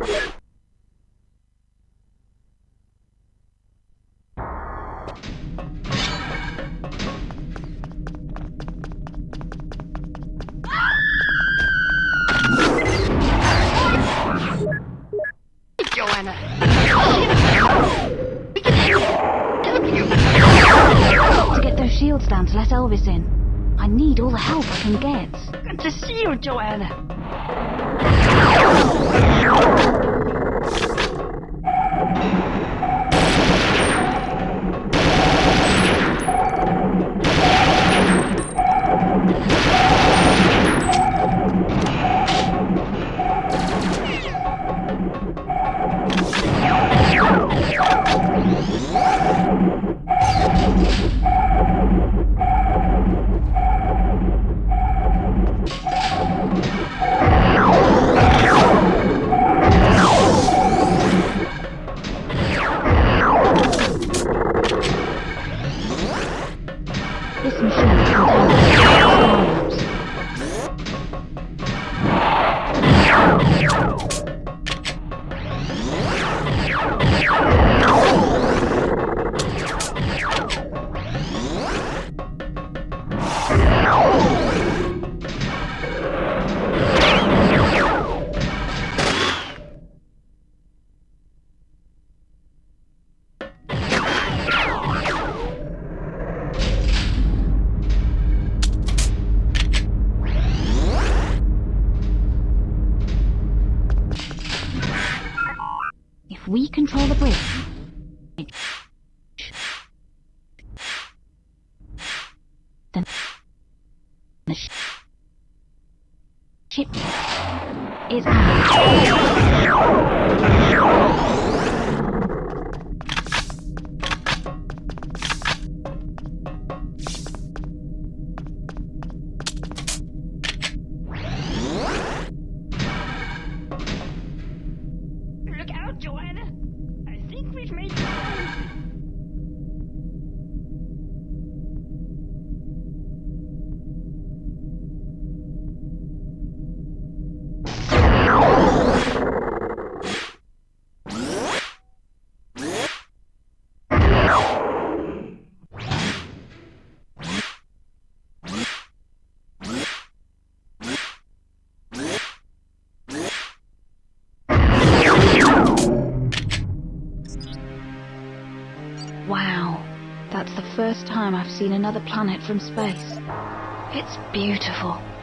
Joanna. To get those shields down to let Elvis in. I need all the help I can get. Good to see you, Joanna. This machine contains explosives. If we control the bridge, then the ship is Look out, Joanna. I think we've made it. Wow, that's the first time I've seen another planet from space. It's beautiful.